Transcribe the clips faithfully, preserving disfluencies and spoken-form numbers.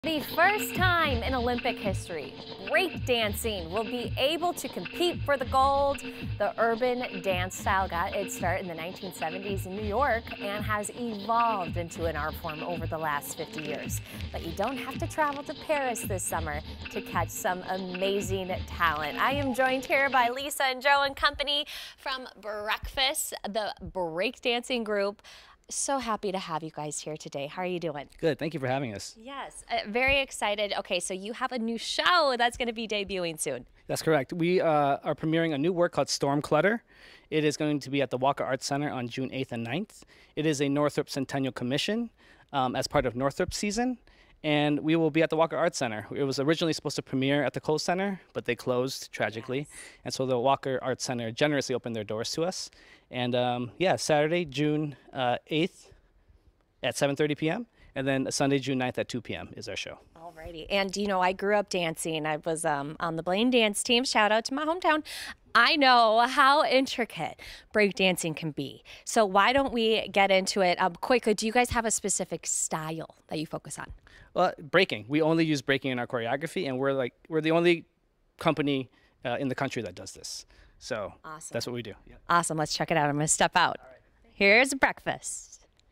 The first time in Olympic history, breakdancing will be able to compete for the gold. The urban dance style got its start in the nineteen seventies in New York and has evolved into an art form over the last fifty years. But you don't have to travel to Paris this summer to catch some amazing talent. I am joined here by Lisa and Joe and company from Breakfast, the breakdancing group. So happy to have you guys here today. How are you doing? Good. Thank you for having us. Yes, uh, very excited. Okay, so you have a new show that's going to be debuting soon. That's correct. We uh, are premiering a new work called STORMCLUTTER. It is going to be at the Walker Arts Center on June eighth and ninth. It is a Northrop Centennial Commission um, as part of Northrop season, and we will be at the Walker Arts Center. It was originally supposed to premiere at the Kohl Center, but they closed tragically, yes. And so the Walker Arts Center generously opened their doors to us. And um, yeah, Saturday, June uh, eighth at seven thirty p m and then Sunday, June ninth at two p m is our show. Alrighty. And you know, I grew up dancing. I was um, on the Blaine dance team. Shout out to my hometown. I know how intricate breakdancing can be. So why don't we get into it um, quickly? Do you guys have a specific style that you focus on? Well, breaking. We only use breaking in our choreography, and we're like we're the only company uh, in the country that does this. So awesome. That's what we do. Yeah. Awesome. Let's check it out. I'm going to step out. All right. Here's breakfast.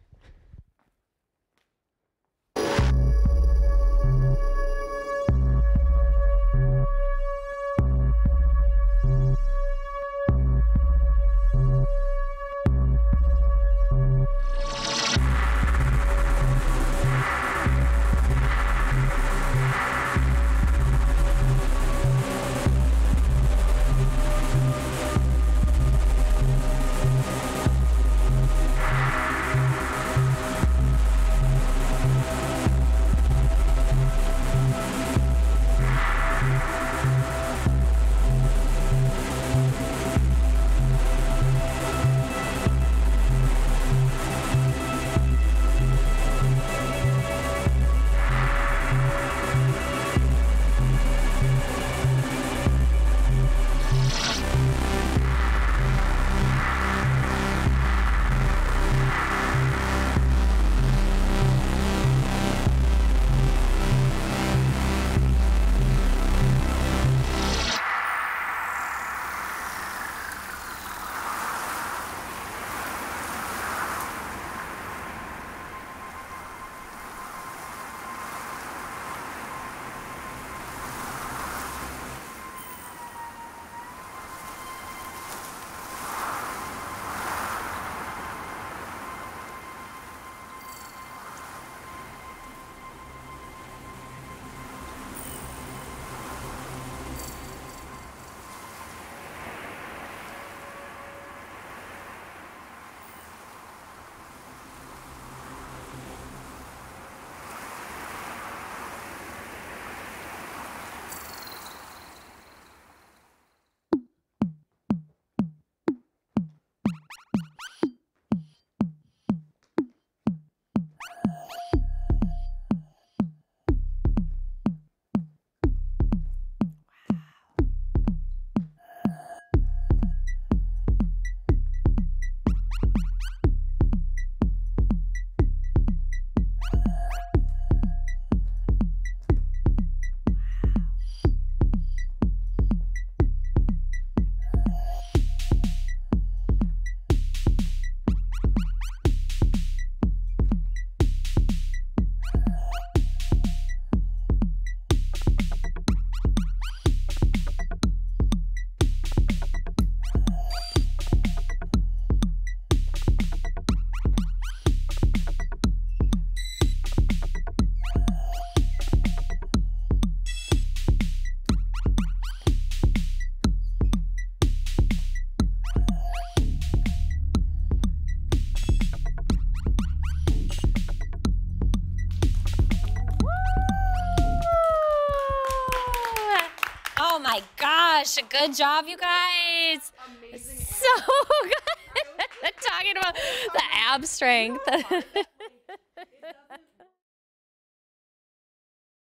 Oh my gosh, good job, you guys. Amazing. So good. Talking about the ab strength.